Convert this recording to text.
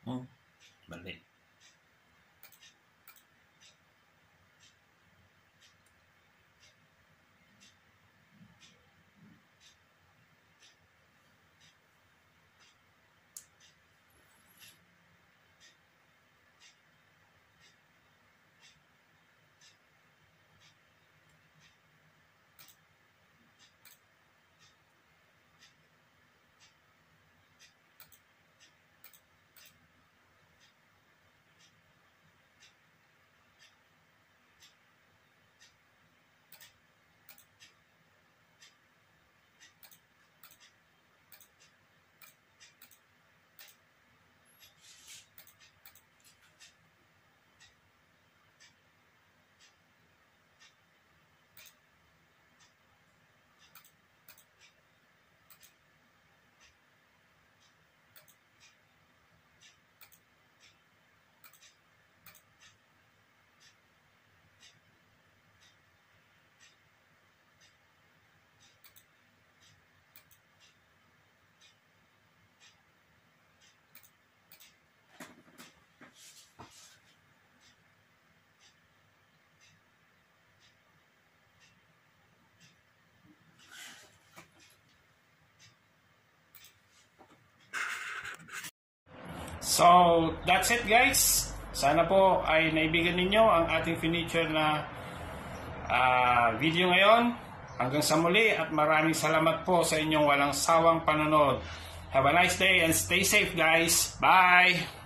Balik. So, that's it guys. Sana po ay naibigan ninyo ang ating feature na video ngayon. Hanggang sa muli at maraming salamat po sa inyong walang sawang panonood. Have a nice day and stay safe guys. Bye!